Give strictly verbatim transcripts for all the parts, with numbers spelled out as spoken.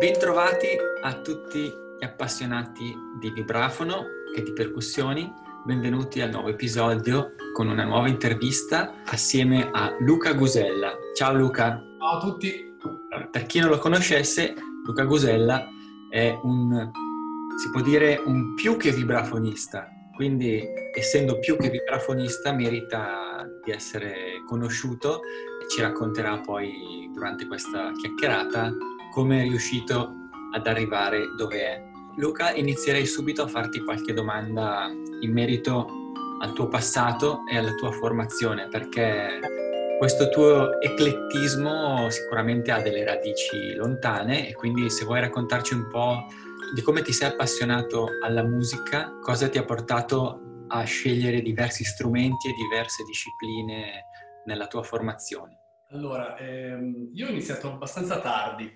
Bentrovati a tutti gli appassionati di vibrafono e di percussioni. Benvenuti al nuovo episodio con una nuova intervista assieme a Luca Gusella. Ciao Luca. Ciao a tutti. Per chi non lo conoscesse, Luca Gusella è un, si può dire, un più che vibrafonista. Quindi, essendo più che vibrafonista, merita di essere conosciuto e ci racconterà poi durante questa chiacchierata come è riuscito ad arrivare dove è. Luca, inizierei subito a farti qualche domanda in merito al tuo passato e alla tua formazione, perché questo tuo eclettismo sicuramente ha delle radici lontane e quindi se vuoi raccontarci un po' di come ti sei appassionato alla musica, cosa ti ha portato a scegliere diversi strumenti e diverse discipline nella tua formazione. Allora, ehm, io ho iniziato abbastanza tardi,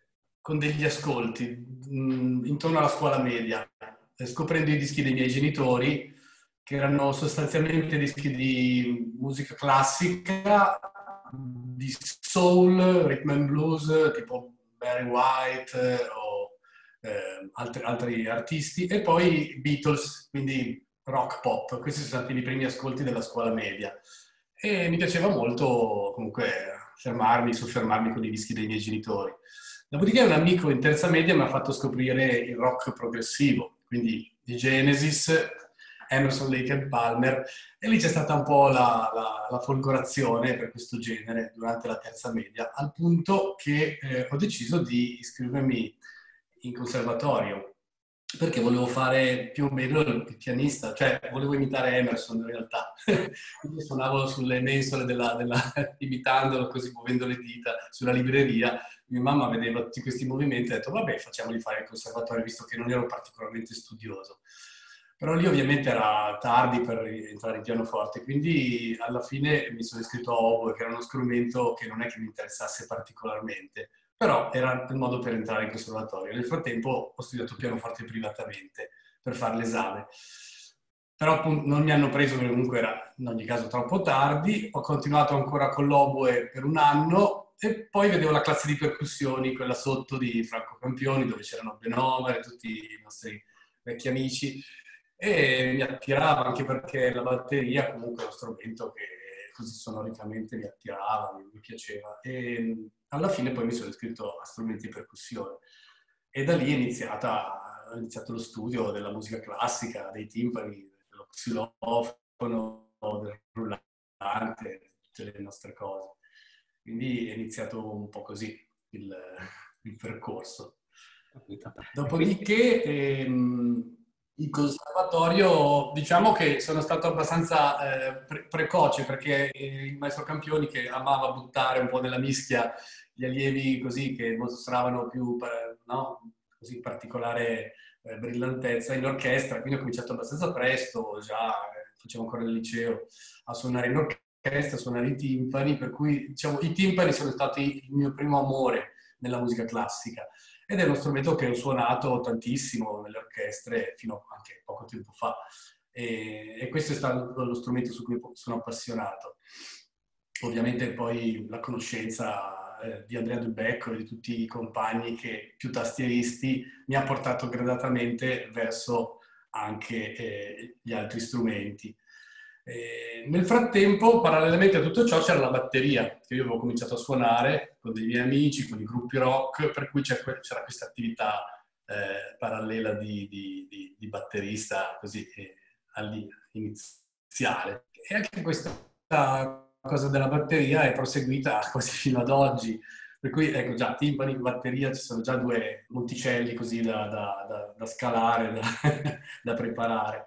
con degli ascolti, mh, intorno alla scuola media, eh, scoprendo i dischi dei miei genitori, che erano sostanzialmente dischi di musica classica, di soul, rhythm and blues, tipo Barry White eh, o eh, altri, altri artisti, e poi Beatles, quindi rock pop. Questi sono stati i primi ascolti della scuola media. E mi piaceva molto comunque fermarmi, soffermarmi con i dischi dei miei genitori. Dopodiché un amico in terza media mi ha fatto scoprire il rock progressivo, quindi di Genesis, Emerson, Lake and Palmer, e lì c'è stata un po' la, la, la folgorazione per questo genere durante la terza media, al punto che eh, ho deciso di iscrivermi in conservatorio, perché volevo fare più o meno il pianista, cioè volevo imitare Emerson in realtà. Quindi suonavo sulle mensole della, della, imitandolo così, muovendo le dita sulla libreria. Mia mamma vedeva tutti questi movimenti e ha detto vabbè, facciamoli fare il conservatorio, visto che non ero particolarmente studioso. Però lì ovviamente era tardi per entrare in pianoforte, quindi alla fine mi sono iscritto a oboe, che era uno strumento che non è che mi interessasse particolarmente, però era il modo per entrare in conservatorio. Nel frattempo ho studiato pianoforte privatamente per fare l'esame. Però appunto non mi hanno preso perché comunque era in ogni caso troppo tardi. Ho continuato ancora con l'oboe per un anno e poi vedevo la classe di percussioni, quella sotto di Franco Campioni, dove c'erano Benomer e tutti i nostri vecchi amici, e mi attirava anche perché la batteria comunque è uno strumento che così sonoricamente mi attirava, mi piaceva. E alla fine poi mi sono iscritto a strumenti di percussione e da lì è iniziata, è iniziato lo studio della musica classica, dei timpani, dello xilofono, del rullante, tutte le nostre cose. Quindi è iniziato un po' così il, il percorso. Dopodiché ehm, in conservatorio diciamo che sono stato abbastanza eh, pre- precoce, perché eh, il maestro Campioni, che amava buttare un po' nella mischia gli allievi così che mostravano più eh, no? così particolare eh, brillantezza in orchestra, quindi ho cominciato abbastanza presto, già eh, facevo ancora il liceo, a suonare in orchestra, a suonare i timpani, per cui diciamo i timpani sono stati il mio primo amore nella musica classica. Ed è uno strumento che ho suonato tantissimo nelle orchestre fino a anche poco tempo fa. E, e questo è stato lo strumento su cui sono appassionato. Ovviamente poi la conoscenza eh, di Andrea Dubecco e di tutti i compagni che più tastieristi mi ha portato gradatamente verso anche eh, gli altri strumenti. E nel frattempo, parallelamente a tutto ciò, c'era la batteria, che io avevo cominciato a suonare con dei miei amici, con i gruppi rock, per cui c'era questa attività eh, parallela di, di, di, di batterista, così eh, all'iniziale. E anche questa cosa della batteria è proseguita quasi fino ad oggi. Per cui, ecco, già, timpani, batteria, ci sono già due monticelli così da, da, da, da scalare, da, da preparare.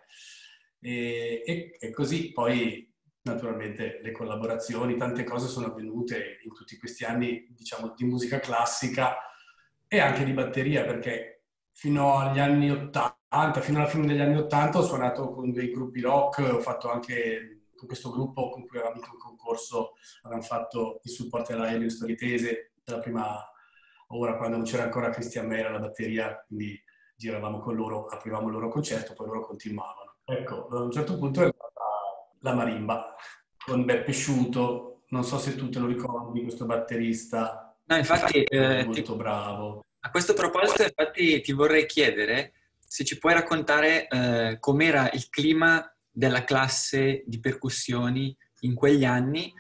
E, e, e così poi naturalmente le collaborazioni, tante cose sono avvenute in tutti questi anni, diciamo, di musica classica e anche di batteria, perché fino agli anni ottanta, fino alla fine degli anni ottanta ho suonato con dei gruppi rock, ho fatto anche con questo gruppo con cui avevamo vinto un concorso, avevamo fatto il supporto alla Elio Storitese della prima ora, quando non c'era ancora Cristian Mera alla batteria, quindi giravamo con loro, aprivamo il loro concerto, poi loro continuavano. Ecco, a un certo punto è arrivata la marimba con Beppe Sciuto, non so se tu te lo ricordi, questo batterista. No, infatti, eh, molto ti, bravo. A questo proposito, infatti, ti vorrei chiedere se ci puoi raccontare eh, com'era il clima della classe di percussioni in quegli anni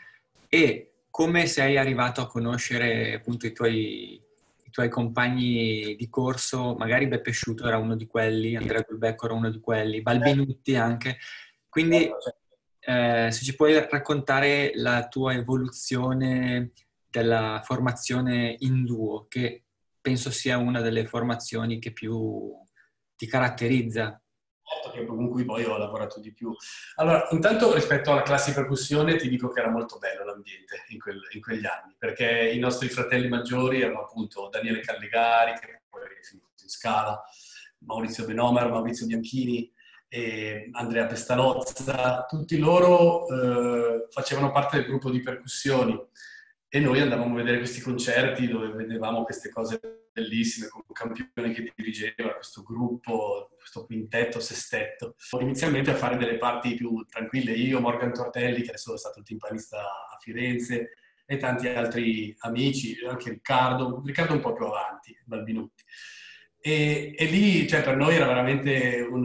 e come sei arrivato a conoscere appunto i tuoi, i tuoi compagni di corso, magari Beppe Sciuto era uno di quelli, Andrea Gulbecco era uno di quelli, Balbinutti anche. Quindi eh, se ci puoi raccontare la tua evoluzione della formazione in duo, che penso sia una delle formazioni che più ti caratterizza. Che con cui poi ho lavorato di più. Allora, intanto rispetto alla classe di percussione ti dico che era molto bello l'ambiente in, quel, in quegli anni, perché i nostri fratelli maggiori erano appunto Daniele Callegari, che poi in Scala, Maurizio Benomer, Maurizio Bianchini, e Andrea Pestalozza, tutti loro eh, facevano parte del gruppo di percussioni e noi andavamo a vedere questi concerti dove vedevamo queste cose bellissime, con un campione che dirigeva questo gruppo, questo quintetto, sestetto. Inizialmente a fare delle parti più tranquille, io, Morgan Tortelli, che adesso è stato il timpanista a Firenze, e tanti altri amici, anche Riccardo, Riccardo un po' più avanti, Balbinutti. E, e lì, cioè, per noi era veramente un,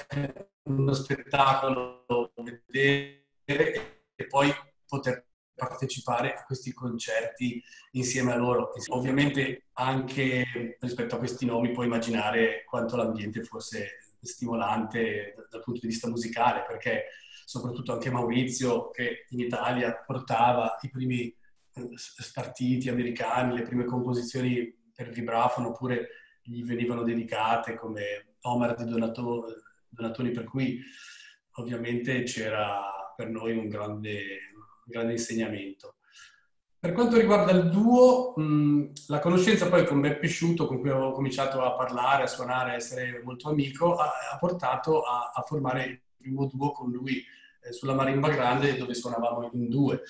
uno spettacolo vedere e poi poter partecipare a questi concerti insieme a loro. Ovviamente anche rispetto a questi nomi puoi immaginare quanto l'ambiente fosse stimolante dal punto di vista musicale, perché soprattutto anche Maurizio, che in Italia portava i primi spartiti americani, le prime composizioni per vibrafono, oppure gli venivano dedicate come Omar di Donato, Donatoni, per cui ovviamente c'era per noi un grande, un grande insegnamento. Per quanto riguarda il duo, mh, la conoscenza poi con Beppe Sciuto, con cui avevo cominciato a parlare, a suonare, a essere molto amico, ha, ha portato a, a formare il primo duo con lui eh, sulla Marimba Grande, dove suonavamo in due,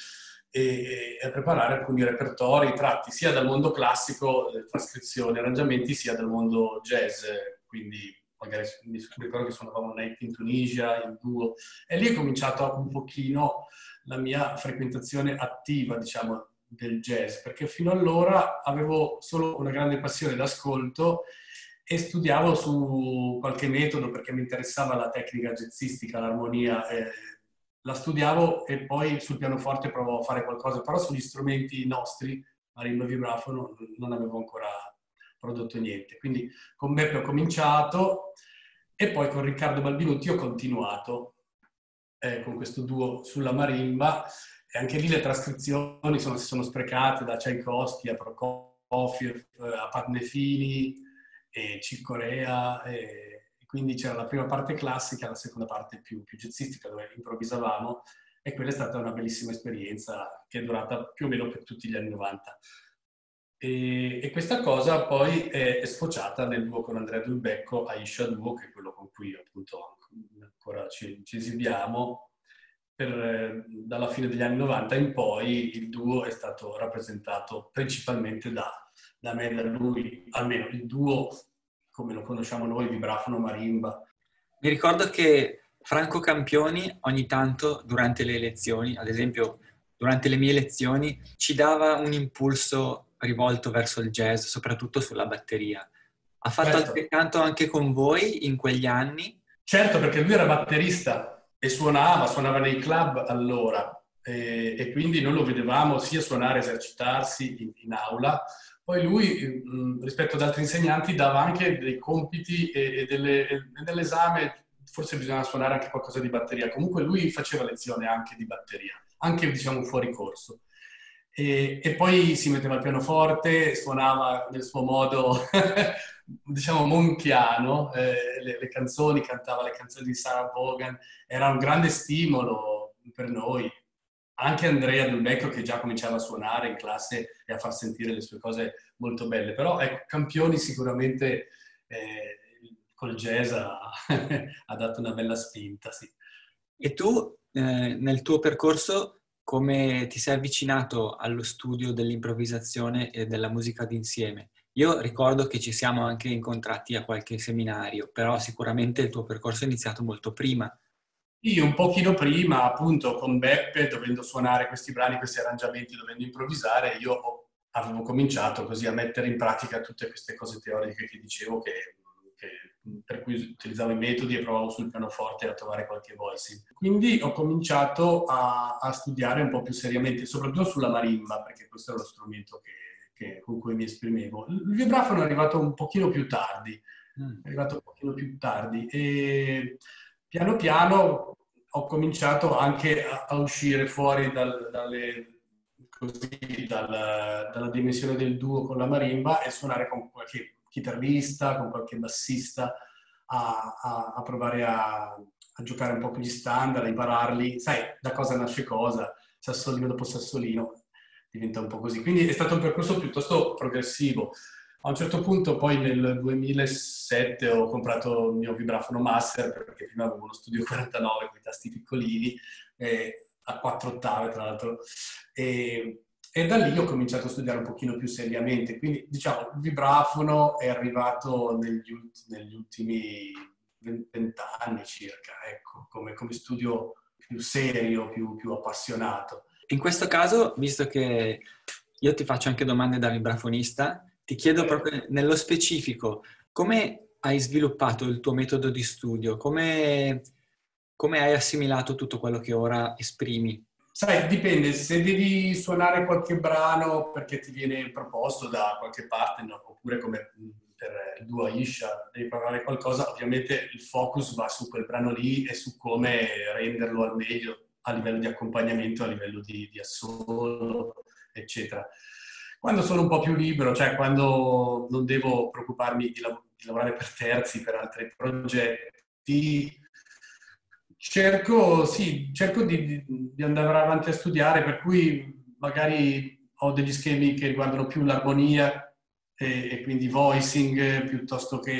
e, e a preparare alcuni repertori tratti sia dal mondo classico, eh, trascrizioni, arrangiamenti, sia dal mondo jazz, quindi magari mi ricordo che suonavamo Night in Tunisia, in duo, e lì è cominciato un pochino la mia frequentazione attiva, diciamo, del jazz, perché fino allora avevo solo una grande passione d'ascolto e studiavo su qualche metodo perché mi interessava la tecnica jazzistica, l'armonia, eh, la studiavo e poi sul pianoforte provavo a fare qualcosa, però sugli strumenti nostri, marimba e vibrafono, non avevo ancora prodotto niente. Quindi con Beppe ho cominciato e poi con Riccardo Balbinutti ho continuato eh, con questo duo sulla marimba, e anche lì le trascrizioni sono, si sono sprecate da Tchaikovsky a Prokofiev, a Padnefini, e Cicorea, e quindi c'era la prima parte classica, la seconda parte più, più jazzistica dove improvvisavamo, e quella è stata una bellissima esperienza che è durata più o meno per tutti gli anni novanta. E, e questa cosa poi è, è sfociata nel duo con Andrea Dulbecco, Aisha Duo, che è quello con cui appunto ancora ci, ci esibiamo. Per, dalla fine degli anni novanta in poi il duo è stato rappresentato principalmente da, da me e da lui, almeno il duo come lo conosciamo noi, vibrafono, marimba. Mi ricordo che Franco Campioni ogni tanto durante le lezioni, ad esempio durante le mie lezioni, ci dava un impulso rivolto verso il jazz, soprattutto sulla batteria. Ha fatto Certo. altrettanto anche con voi in quegli anni? Certo, perché lui era batterista e suonava, suonava nei club allora, e, e quindi noi lo vedevamo sia suonare, esercitarsi in, in aula. Poi lui, mh, rispetto ad altri insegnanti, dava anche dei compiti e, e, delle, e nell'esame forse bisognava suonare anche qualcosa di batteria. Comunque lui faceva lezione anche di batteria, anche diciamo fuori corso. E, e poi si metteva al pianoforte, suonava nel suo modo, diciamo, monchiano, eh, le, le canzoni, cantava le canzoni di Sarah Vaughan. Era un grande stimolo per noi. Anche Andrea Dulbecco, che già cominciava a suonare in classe e a far sentire le sue cose molto belle. Però ecco, Campioni sicuramente eh, col jazz ha, ha dato una bella spinta, sì. E tu, eh, nel tuo percorso, come ti sei avvicinato allo studio dell'improvvisazione e della musica d'insieme? Io ricordo che ci siamo anche incontrati a qualche seminario, però sicuramente il tuo percorso è iniziato molto prima. Io un pochino prima, appunto, con Beppe, dovendo suonare questi brani, questi arrangiamenti, dovendo improvvisare, io ho avevo cominciato così a mettere in pratica tutte queste cose teoriche che dicevo, che, che, per cui utilizzavo i metodi e provavo sul pianoforte a trovare qualche voicing. Quindi ho cominciato a, a studiare un po' più seriamente, soprattutto sulla marimba, perché questo era lo strumento che, che, con cui mi esprimevo. Il vibrafono è arrivato un pochino più tardi, è arrivato un pochino più tardi e piano piano ho cominciato anche a, a uscire fuori dal, dalle... così dalla, dalla dimensione del duo con la marimba e suonare con qualche chitarrista, con qualche bassista, a, a, a provare a, a giocare un po' con gli standard, a impararli. Sai, da cosa nasce cosa, sassolino dopo sassolino, diventa un po' così. Quindi è stato un percorso piuttosto progressivo. A un certo punto poi nel duemilasette ho comprato il mio vibrafono Master, perché prima avevo uno Studio quarantanove con i tasti piccolini, eh, a quattro ottave tra l'altro, e, e da lì ho cominciato a studiare un pochino più seriamente. Quindi diciamo il vibrafono è arrivato negli, ulti, negli ultimi vent'anni circa, ecco, come, come studio più serio, più, più appassionato. In questo caso, visto che io ti faccio anche domande da vibrafonista, ti chiedo proprio nello specifico, come hai sviluppato il tuo metodo di studio? Come, come hai assimilato tutto quello che ora esprimi? Sai, dipende, se devi suonare qualche brano perché ti viene proposto da qualche parte, no? Oppure come per il duo Aisha, devi provare qualcosa, ovviamente il focus va su quel brano lì e su come renderlo al meglio a livello di accompagnamento, a livello di, di assolo, eccetera. Quando sono un po' più libero, cioè quando non devo preoccuparmi di, lav- di lavorare per terzi, per altri progetti, cerco, sì, cerco di, di andare avanti a studiare, per cui magari ho degli schemi che riguardano più l'armonia e, e quindi voicing, piuttosto che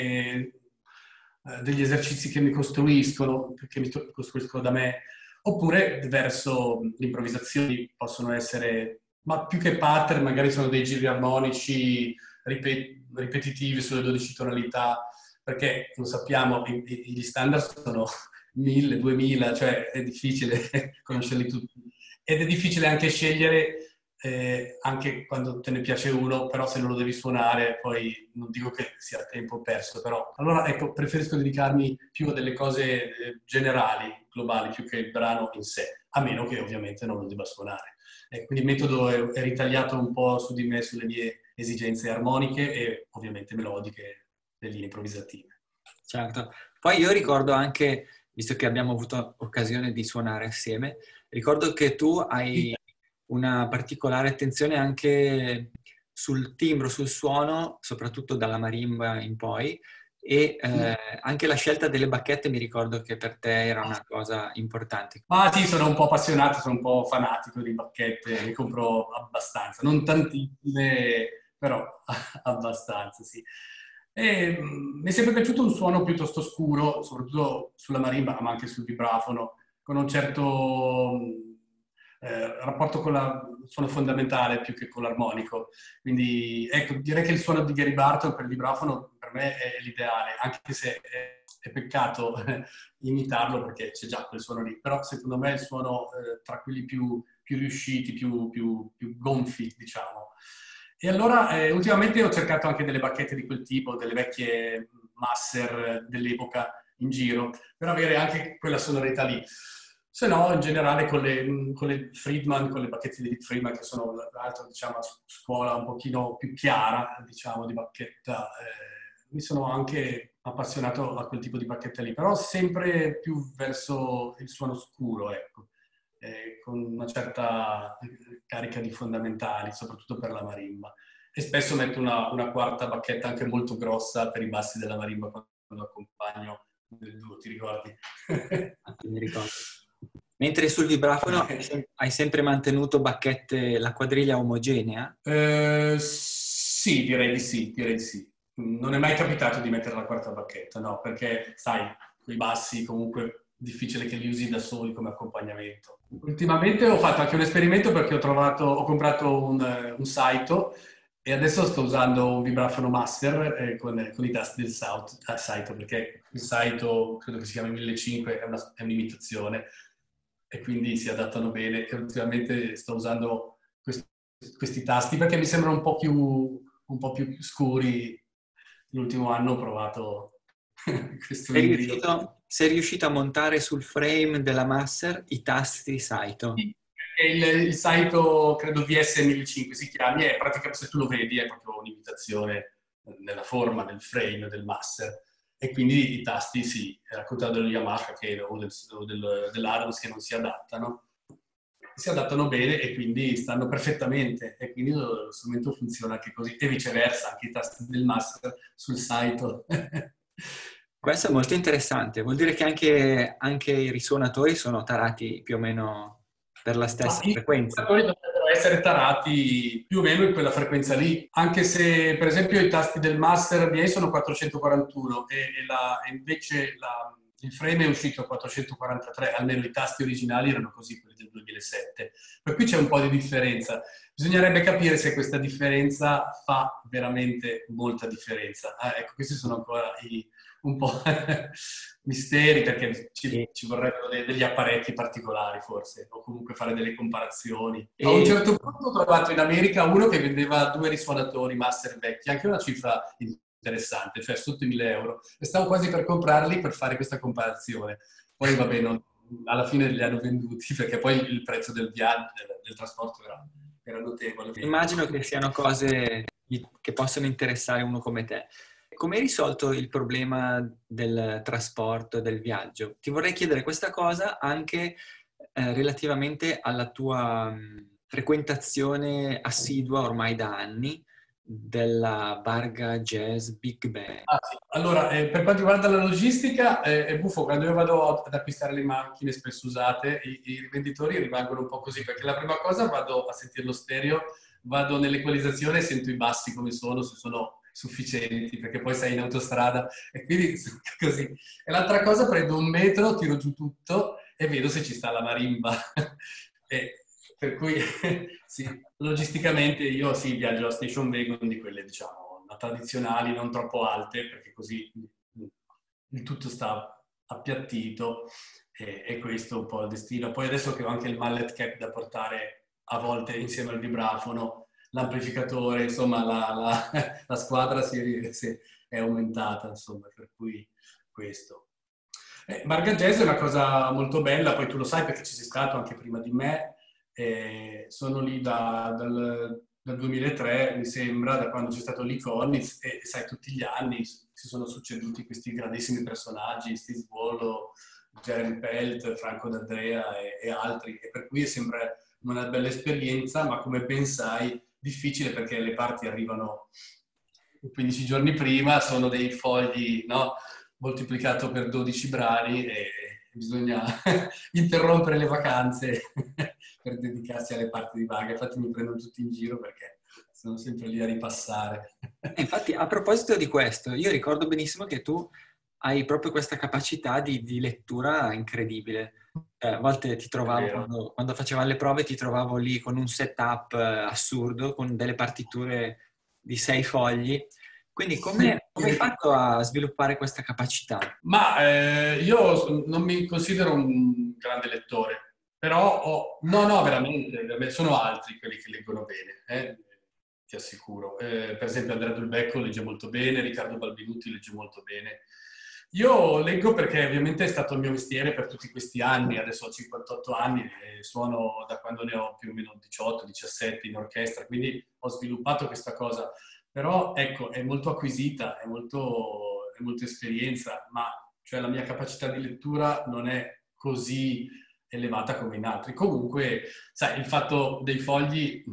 eh, degli esercizi che mi costruiscono, che mi to- costruiscono da me, oppure verso le improvvisazioni possono essere, ma più che pattern, magari sono dei giri armonici ripet- ripetitivi sulle dodici tonalità, perché lo sappiamo, i- i- gli standard sono mille, duemila, cioè è difficile conoscerli tutti. Ed è difficile anche scegliere, eh, anche quando te ne piace uno, però se non lo devi suonare, poi non dico che sia tempo perso, però. Allora, ecco, preferisco dedicarmi più a delle cose eh, generali, globali, più che il brano in sé, a meno che ovviamente non lo debba suonare. Eh, quindi il metodo è, è ritagliato un po' su di me, sulle mie esigenze armoniche e ovviamente melodiche, le linee improvvisative. Certo. Poi io ricordo anche, visto che abbiamo avuto occasione di suonare assieme, ricordo che tu hai una particolare attenzione anche sul timbro, sul suono, soprattutto dalla marimba in poi, e eh, anche la scelta delle bacchette mi ricordo che per te era una cosa importante. Ma sì, sono un po' appassionato, sono un po' fanatico di bacchette, ne compro abbastanza, non tantissime, però abbastanza, sì. E, mh, mi è sempre piaciuto un suono piuttosto scuro, soprattutto sulla marimba, ma anche sul vibrafono, con un certo mh, eh, rapporto con la- il suono fondamentale più che con l'armonico. Quindi, ecco, direi che il suono di Gary Barton per il vibrafono per me è l'ideale, anche se è, è peccato imitarlo perché c'è già quel suono lì, però secondo me è il suono eh, tra quelli più, più riusciti, più, più, più gonfi, diciamo. E allora eh, ultimamente ho cercato anche delle bacchette di quel tipo, delle vecchie Masser dell'epoca in giro, per avere anche quella sonorità lì. Se no, in generale con le, con le Friedman, con le bacchette di Friedman, che sono l'altra, diciamo, scuola un pochino più chiara, diciamo, di bacchetta, eh, mi sono anche appassionato a quel tipo di bacchetta lì, però sempre più verso il suono scuro, ecco, eh, con una certa carica di fondamentali, soprattutto per la marimba. E spesso metto una, una quarta bacchetta anche molto grossa per i bassi della marimba quando accompagno nel duo, ti ricordi? Mi ricordo. Mentre sul vibrafono hai sempre mantenuto bacchette, la quadriglia omogenea? Eh, sì, direi di sì, direi di sì. Non è mai capitato di mettere la quarta bacchetta, no, perché sai, quei bassi comunque difficile che li usi da soli come accompagnamento. Ultimamente ho fatto anche un esperimento perché ho trovato, ho comprato un, un Saito e adesso sto usando un vibrafono Master eh, con, con i tasti del Saito, ah, Saito, perché il Saito, credo che si chiami millecinquecento, è, una, è un'imitazione e quindi si adattano bene. E ultimamente sto usando questo questi tasti perché mi sembrano un po' più, un po' più scuri. L'ultimo anno ho provato questo Sei ibrido. riuscito, sei riuscito a montare sul frame della Master i tasti Saito? Il, il Saito, credo V S mille cinquecento si chiami, è praticamente, se tu lo vedi, è proprio un'imitazione nella forma del frame del Master. E quindi i tasti, sì, è raccontato dello Yamaha che, o, del, o del, dell'Adams che non si adattano. Si adattano bene e quindi stanno perfettamente. E quindi lo, lo strumento funziona anche così. E viceversa, anche i tasti del Master sul Saito. Questo è molto interessante, vuol dire che anche, anche i risuonatori sono tarati più o meno per la Ma stessa i frequenza. calcolatori dovrebbero essere tarati più o meno in quella frequenza lì, anche se per esempio i tasti del Master B A sono quattrocentoquarantuno e, e, la, e invece la, il frame è uscito a quattrocentoquarantatré, almeno i tasti originali erano così, quelli del duemilasette. Per cui c'è un po' di differenza. Bisognerebbe capire se questa differenza fa veramente molta differenza. Ah, ecco, questi sono ancora i, un po' misteri perché ci, Sì. ci vorrebbero de- degli apparecchi particolari forse, o comunque fare delle comparazioni. E A un certo punto ho trovato in America uno che vendeva due risuonatori Master vecchi, anche una cifra interessante, cioè sotto i mille euro. E stavo quasi per comprarli per fare questa comparazione. Poi vabbè, non, alla fine li hanno venduti perché poi il prezzo del viaggio, del, del trasporto era, era notevole. immagino che siano cose che possono interessare uno come te. Come hai risolto il problema del trasporto e del viaggio? Ti vorrei chiedere questa cosa anche eh, relativamente alla tua mh, frequentazione assidua ormai da anni della Barga Jazz Big Band. Ah, sì. Allora, eh, per quanto riguarda la logistica, eh, è buffo, quando io vado ad acquistare le macchine spesso usate, i, i rivenditori rimangono un po' così, perché la prima cosa vado a sentire lo stereo, vado nell'equalizzazione e sento i bassi come sono, se sono sufficienti, perché poi sei in autostrada e quindi così. E l'altra cosa, prendo un metro, tiro giù tutto e vedo se ci sta la marimba. E, per cui, sì, logisticamente io sì, viaggio a station wagon di quelle, diciamo, tradizionali, non troppo alte, perché così il tutto sta appiattito e, e questo è un po' il destino. Poi adesso che ho anche il mallet cap da portare a volte insieme al vibrafono, l'amplificatore, insomma la, la, la squadra si, si è aumentata, insomma, per cui questo. Eh, Barga Jazz è una cosa molto bella, poi tu lo sai perché ci sei stato anche prima di me, eh, sono lì da, dal, dal duemilatré, mi sembra, da quando c'è stato Lee Konitz, e sai, tutti gli anni si sono succeduti questi grandissimi personaggi, Steve Swallow, Jeremy Pelt, Franco D'Andrea e, e altri, e per cui sembra una bella esperienza, ma come ben sai, difficile perché le parti arrivano quindici giorni prima, sono dei fogli, no? Moltiplicato per dodici brani e bisogna interrompere le vacanze per dedicarsi alle parti di Barga. Infatti mi prendono tutti in giro perché sono sempre lì a ripassare. Infatti, a proposito di questo, io ricordo benissimo che tu hai proprio questa capacità di, di lettura incredibile. Eh, a volte ti trovavo, quando, quando facevamo le prove, ti trovavo lì con un setup eh, assurdo, con delle partiture di sei fogli. Quindi come, come hai fatto a sviluppare questa capacità? Ma eh, io non mi considero un grande lettore, però ho... No, no, veramente, sono altri quelli che leggono bene, eh, ti assicuro. Eh, per esempio Andrea Dulbecco legge molto bene, Riccardo Balbinuti legge molto bene. Io leggo perché ovviamente è stato il mio mestiere per tutti questi anni, adesso ho cinquantotto anni e suono da quando ne ho più o meno diciotto diciassette in orchestra, quindi ho sviluppato questa cosa. Però ecco, è molto acquisita, è molto, è molta esperienza, ma cioè, la mia capacità di lettura non è così elevata come in altri. Comunque, sai, il fatto dei fogli,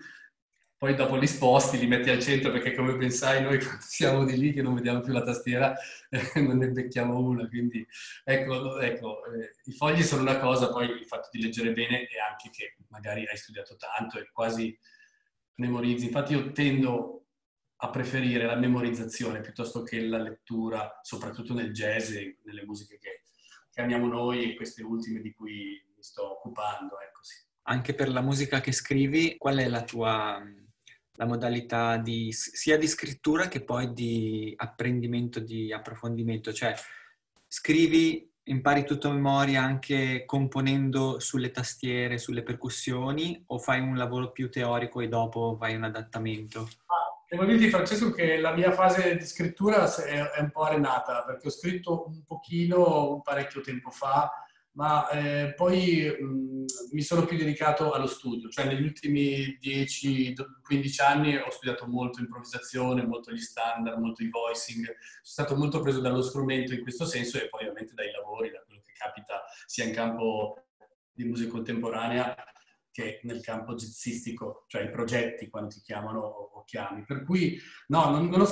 poi dopo li sposti, li metti al centro, perché come ben sai noi quando siamo di lì che non vediamo più la tastiera, eh, non ne becchiamo una. Quindi ecco, ecco eh, i fogli sono una cosa, poi il fatto di leggere bene è anche che magari hai studiato tanto e quasi memorizzi. Infatti io tendo a preferire la memorizzazione piuttosto che la lettura, soprattutto nel jazz e nelle musiche che, che amiamo noi e queste ultime di cui mi sto occupando. Ecco, sì. Anche per la musica che scrivi, qual è la tua la modalità di, sia di scrittura che poi di apprendimento, di approfondimento? Cioè, scrivi impari tutto a memoria anche componendo sulle tastiere, sulle percussioni, o fai un lavoro più teorico e dopo vai a un adattamento? Ah, devo dirti, Francesco, che la mia fase di scrittura è, è un po' arenata, perché ho scritto un pochino parecchio tempo fa, ma eh, poi mh, mi sono più dedicato allo studio. Cioè negli ultimi dieci quindici anni ho studiato molto improvvisazione, molto gli standard, molto i voicing. Sono stato molto preso dallo strumento in questo senso e poi ovviamente dai lavori, da quello che capita sia in campo di musica contemporanea che nel campo jazzistico, cioè i progetti quando ti chiamano o chiami. Per cui no, non, non ho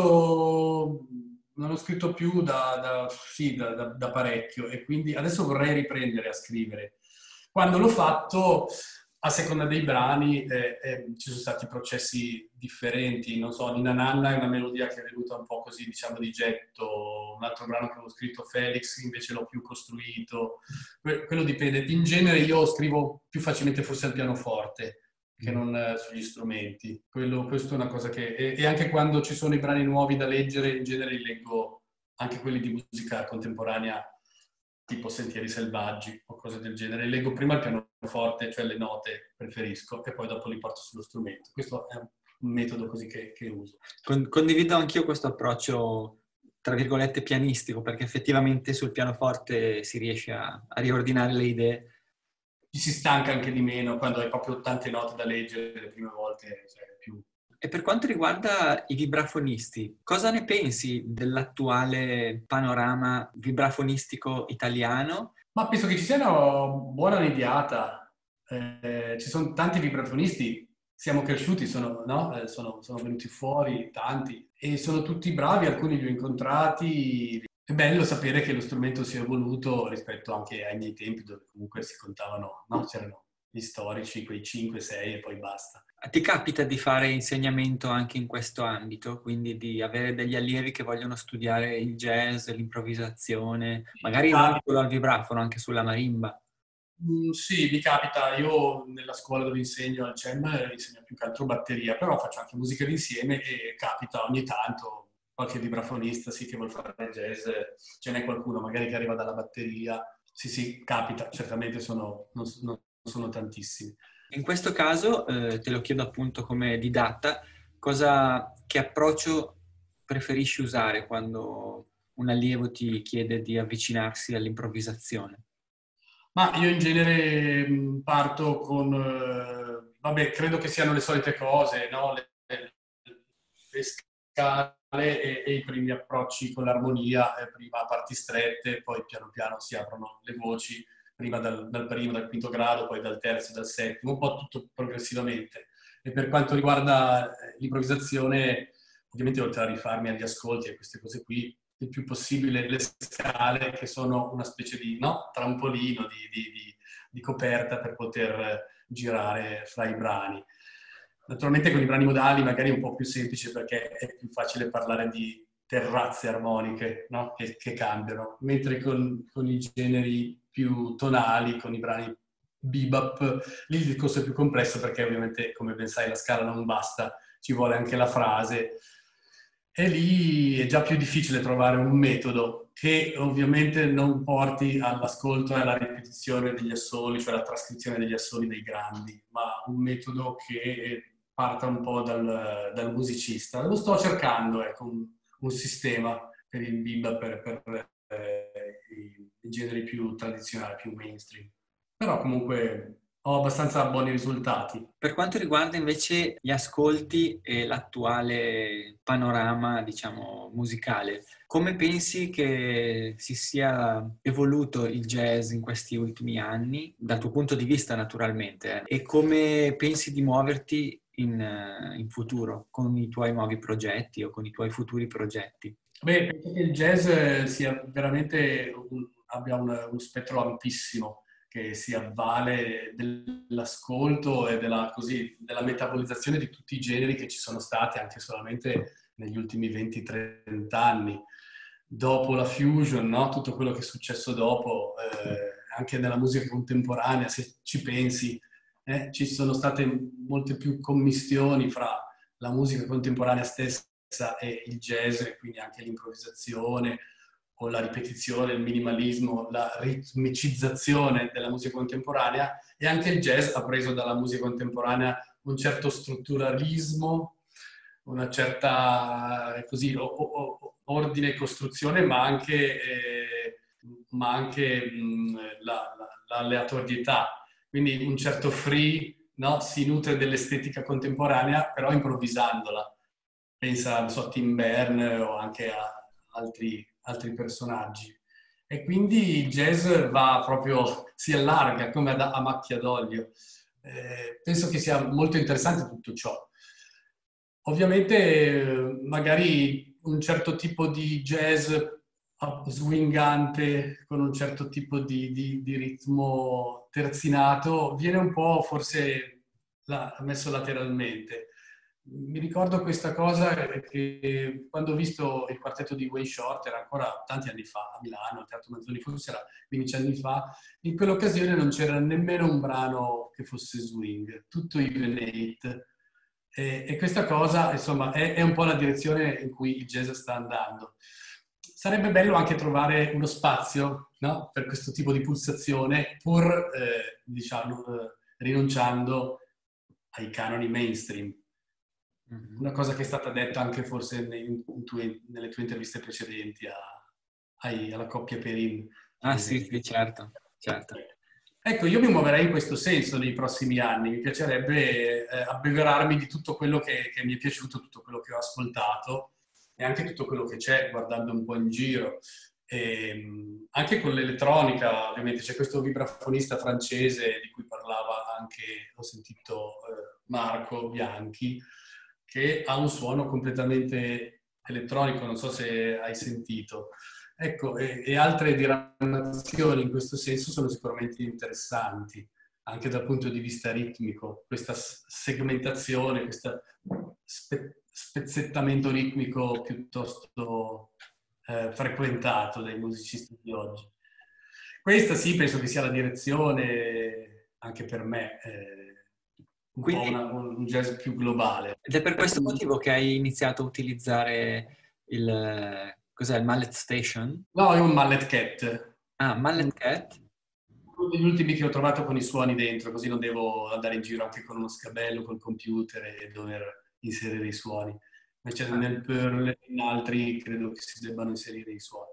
scritto non ho scritto più da, da, sì, da, da, da parecchio e quindi adesso vorrei riprendere a scrivere. Quando l'ho fatto, a seconda dei brani, eh, eh, ci sono stati processi differenti. Non so, Nina Nanna è una melodia che è venuta un po' così, diciamo, di getto. Un altro brano che avevo scritto, Felix, invece l'ho più costruito. Que- quello dipende. In genere io scrivo più facilmente forse al pianoforte che non eh, sugli strumenti. Quello, questo è una cosa che... E, e anche quando ci sono i brani nuovi da leggere, in genere li leggo anche quelli di musica contemporanea, tipo Sentieri Selvaggi o cose del genere. Leggo prima il pianoforte, cioè le note preferisco, e poi dopo li porto sullo strumento. Questo è un metodo così che, che uso. Con- condivido anch'io questo approccio, tra virgolette, pianistico, perché effettivamente sul pianoforte si riesce a, a riordinare le idee. Ci si stanca anche di meno quando hai proprio tante note da leggere le prime volte, cioè più... E per quanto riguarda i vibrafonisti, cosa ne pensi dell'attuale panorama vibrafonistico italiano? Ma penso che ci sia una buona nidiata. Eh, ci sono tanti vibrafonisti, siamo cresciuti, sono, no? Eh, sono, sono venuti fuori tanti e sono tutti bravi, alcuni li ho incontrati. È bello sapere che lo strumento si è evoluto rispetto anche ai miei tempi, dove comunque si contavano, no? C'erano gli storici, quei cinque sei e poi basta. Ti capita di fare insegnamento anche in questo ambito, quindi di avere degli allievi che vogliono studiare il jazz, l'improvvisazione, magari non solo al vibrafono, anche sulla marimba? Mm, sì, mi capita. Io nella scuola dove insegno al C E M insegno più che altro batteria, però faccio anche musica d'insieme e capita ogni tanto qualche vibrafonista, sì, che vuol fare jazz, ce n'è qualcuno magari che arriva dalla batteria. Sì, sì, capita, certamente sono, non, non sono tantissimi. In questo caso, eh, te lo chiedo appunto come didatta, cosa, che approccio preferisci usare quando un allievo ti chiede di avvicinarsi all'improvvisazione? Ma io in genere mh, parto con, eh, vabbè, credo che siano le solite cose, no? Le, le scale e, e i primi approcci con l'armonia, eh, prima a parti strette, poi piano piano si aprono le voci, prima dal, dal primo, dal quinto grado, poi dal terzo, dal settimo, un po' tutto progressivamente. E per quanto riguarda eh, l'improvvisazione, ovviamente oltre a rifarmi agli ascolti e queste cose qui, il più possibile le scale che sono una specie di no, trampolino, di, di, di, di coperta per poter girare fra i brani. Naturalmente con i brani modali magari è un po' più semplice perché è più facile parlare di terrazze armoniche, no? che, che cambiano, mentre con, con i generi più tonali, con i brani bebop, lì il discorso è più complesso perché ovviamente, come ben sai, la scala non basta, ci vuole anche la frase. E lì è già più difficile trovare un metodo che ovviamente non porti all'ascolto e alla ripetizione degli assoli, cioè alla trascrizione degli assoli dei grandi, ma un metodo che parta un po' dal, dal musicista. Lo sto cercando, ecco, un, un sistema per il bebop, per, per eh, i, i generi più tradizionali, più mainstream. Però comunque ho abbastanza buoni risultati. Per quanto riguarda invece gli ascolti e l'attuale panorama, diciamo, musicale, come pensi che si sia evoluto il jazz in questi ultimi anni, dal tuo punto di vista naturalmente, eh? E come pensi di muoverti in, eh, in futuro con i tuoi nuovi progetti o con i tuoi futuri progetti? Beh, penso che il jazz sia veramente un, abbia un, uno spettro ampissimo che si avvale dell'ascolto e della, così, della metabolizzazione di tutti i generi che ci sono stati anche solamente negli ultimi venti trenta anni. Dopo la fusion, no? Tutto quello che è successo dopo, eh, anche nella musica contemporanea, se ci pensi, eh, ci sono state molte più commistioni fra la musica contemporanea stessa e il jazz, e quindi anche l'improvvisazione, o la ripetizione, il minimalismo, la ritmicizzazione della musica contemporanea, e anche il jazz ha preso dalla musica contemporanea un certo strutturalismo, una certa così, o, o, ordine e costruzione, ma anche, eh, ma anche mh, la, la, l'aleatorietà. Quindi un certo free, no? Si nutre dell'estetica contemporanea, però improvvisandola. Pensa, non so, a Tim Berne o anche a altri, altri personaggi. E quindi il jazz va proprio, si allarga come a, a macchia d'olio. Eh, penso che sia molto interessante tutto ciò. Ovviamente magari un certo tipo di jazz swingante con un certo tipo di, di, di ritmo terzinato viene un po' forse la, messo lateralmente. Mi ricordo questa cosa che quando ho visto il quartetto di Wayne Shorter, era ancora tanti anni fa a Milano, al Teatro Manzoni, forse era quindici anni fa, in quell'occasione non c'era nemmeno un brano che fosse swing, tutto even eight. E, e questa cosa, insomma, è, è un po' la direzione in cui il jazz sta andando. Sarebbe bello anche trovare uno spazio, no? Per questo tipo di pulsazione, pur, eh, diciamo, eh, rinunciando ai canoni mainstream. Mm-hmm. Una cosa che è stata detta anche forse nei, in tue, nelle tue interviste precedenti a, ai, alla coppia Perin. Ah sì, sì, certo, certo. Ecco, io mi muoverei in questo senso nei prossimi anni. Mi piacerebbe eh, abbeverarmi di tutto quello che, che mi è piaciuto, tutto quello che ho ascoltato e anche tutto quello che c'è guardando un po' in giro. E, anche con l'elettronica, ovviamente, c'è questo vibrafonista francese di cui parlava anche, ho sentito eh, Marco Bianchi, che ha un suono completamente elettronico, non so se hai sentito. Ecco, e, e altre diramazioni in questo senso sono sicuramente interessanti, anche dal punto di vista ritmico. Questa segmentazione, questo spe- spezzettamento ritmico piuttosto eh, frequentato dai musicisti di oggi. Questa sì, penso che sia la direzione, anche per me, eh, un Quindi, po' una, un jazz più globale. Ed è per questo motivo che hai iniziato a utilizzare il... Cos'è, il Mallet Station? No, è un Mallet Cat. Ah, Mallet Cat? Uno degli ultimi che ho trovato con i suoni dentro, così non devo andare in giro anche con uno scabello, col computer e dover inserire i suoni. Invece Ah. nel Pearl e in altri credo che si debbano inserire i suoni.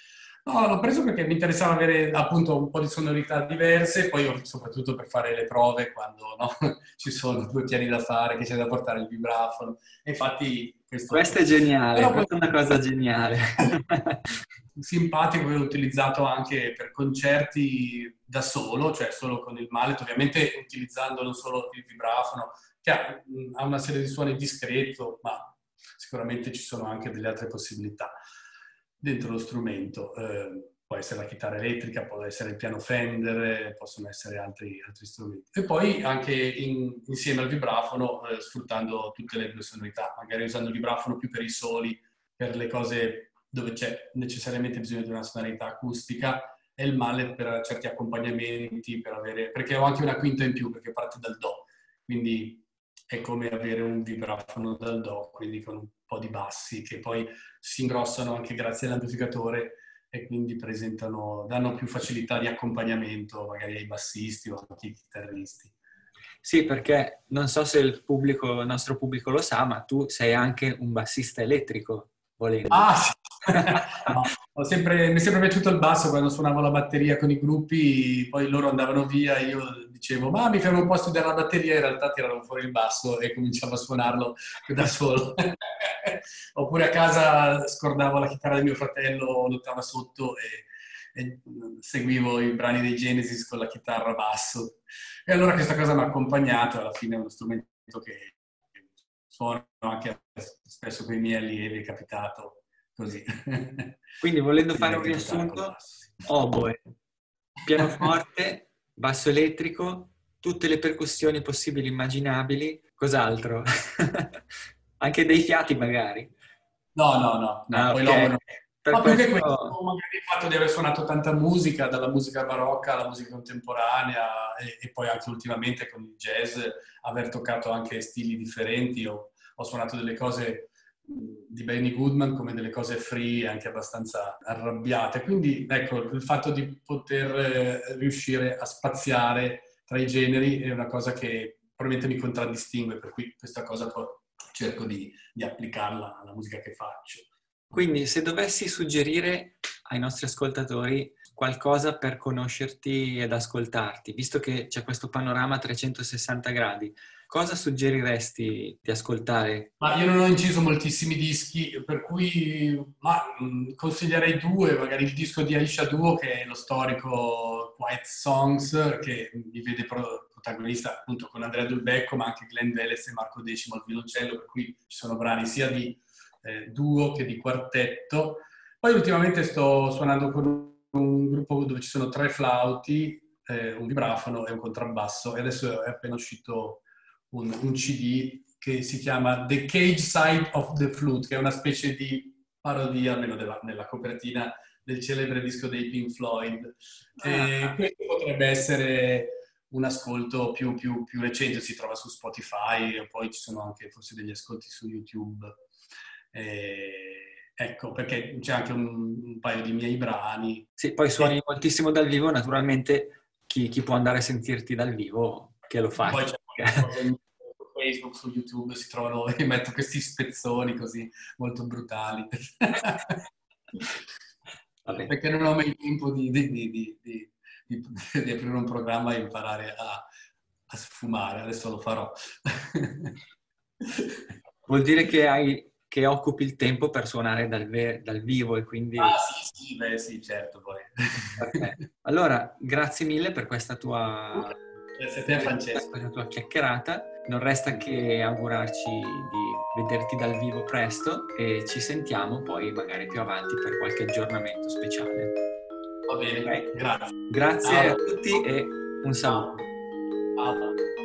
No, l'ho preso perché mi interessava avere appunto un po' di sonorità diverse, poi soprattutto per fare le prove quando no, ci sono due piani da fare, che c'è da portare il vibrafono. E infatti questo... Questo è geniale, Però questa poi... è una cosa geniale. simpatico e utilizzato anche per concerti da solo, cioè solo con il mallet, ovviamente utilizzando non solo il vibrafono, che ha, ha una serie di suoni discreto, ma sicuramente ci sono anche delle altre possibilità dentro lo strumento. Eh, può essere la chitarra elettrica, può essere il piano Fender, possono essere altri, altri strumenti. E poi anche in, insieme al vibrafono, eh, sfruttando tutte le due sonorità, magari usando il vibrafono più per i soli, per le cose dove c'è necessariamente bisogno di una sonorità acustica, e il mallet per certi accompagnamenti, per avere, perché ho anche una quinta in più, perché parte dal Do, quindi è come avere un vibrafono dal Do, quindi con un po' di bassi, che poi si ingrossano anche grazie all'amplificatore e quindi presentano, danno più facilità di accompagnamento magari ai bassisti o anche ai chitarristi. Sì, perché non so se il pubblico, il nostro pubblico lo sa, ma tu sei anche un bassista elettrico, volendo. Ah, sì. No, ho sempre, mi è sempre piaciuto il basso quando suonavo la batteria con i gruppi, poi loro andavano via, io dicevo, ma mi fermo un po' a studiare la batteria, in realtà tiravo fuori il basso e cominciavo a suonarlo da solo. Oppure a casa scordavo la chitarra del mio fratello, l'ottava sotto e, e seguivo i brani dei Genesis con la chitarra basso. E allora questa cosa mi ha accompagnato, alla fine è uno strumento che suono anche spesso con i miei allievi, è capitato così. Quindi volendo fare un riassunto, oboe, pianoforte, basso elettrico, tutte le percussioni possibili e immaginabili, cos'altro? Anche dei fiati magari? No, no, no, no. Ah, Poi okay. l'oboe Per ma più questo... che questo, magari il fatto di aver suonato tanta musica, dalla musica barocca alla musica contemporanea e, e poi anche ultimamente con il jazz, aver toccato anche stili differenti. Ho, ho suonato delle cose di Benny Goodman come delle cose free, anche abbastanza arrabbiate. Quindi ecco, il fatto di poter eh, riuscire a spaziare tra i generi è una cosa che probabilmente mi contraddistingue, per cui questa cosa poi cerco di, di applicarla alla musica che faccio. Quindi se dovessi suggerire ai nostri ascoltatori qualcosa per conoscerti ed ascoltarti, visto che c'è questo panorama a trecentosessanta gradi, cosa suggeriresti di ascoltare? Ma io non ho inciso moltissimi dischi, per cui ma, mh, consiglierei due, magari il disco di Aisha Duo, che è lo storico Quiet Songs, che mi vede pro- protagonista appunto con Andrea Del Becco, ma anche Glenn Velez e Marco Decimo al violoncello, per cui ci sono brani sia di eh, duo che di quartetto. Poi ultimamente sto suonando con un gruppo dove ci sono tre flauti, eh, un vibrafono e un contrabbasso, e adesso è appena uscito un, un C D che si chiama The Cage Side of the Flute, che è una specie di parodia, almeno della, nella copertina, del celebre disco dei Pink Floyd. E Ah. questo potrebbe essere un ascolto più, più, più recente, si trova su Spotify e poi ci sono anche forse degli ascolti su YouTube. E, ecco, perché c'è anche un, un paio di miei brani. Sì, poi suoni E moltissimo dal vivo, naturalmente chi, chi può andare a sentirti dal vivo, che lo poi faccia. c'è su Facebook, su YouTube si trovano, io metto questi spezzoni così molto brutali. Vabbè. Perché non ho mai il tempo di, di, di, di, di, di aprire un programma e imparare a, a sfumare, adesso lo farò. Vuol dire che hai che occupi il tempo per suonare dal, ve- dal vivo e quindi... Ah sì, sì, beh sì, certo poi. Perfetto. Allora, grazie mille per questa tua, Grazie a te, Francesco. questa tua chiacchierata. Non resta che augurarci di vederti dal vivo presto e ci sentiamo poi magari più avanti per qualche aggiornamento speciale. Va bene, Okay? grazie. Grazie Ciao. a tutti e un saluto. Ciao. Ciao.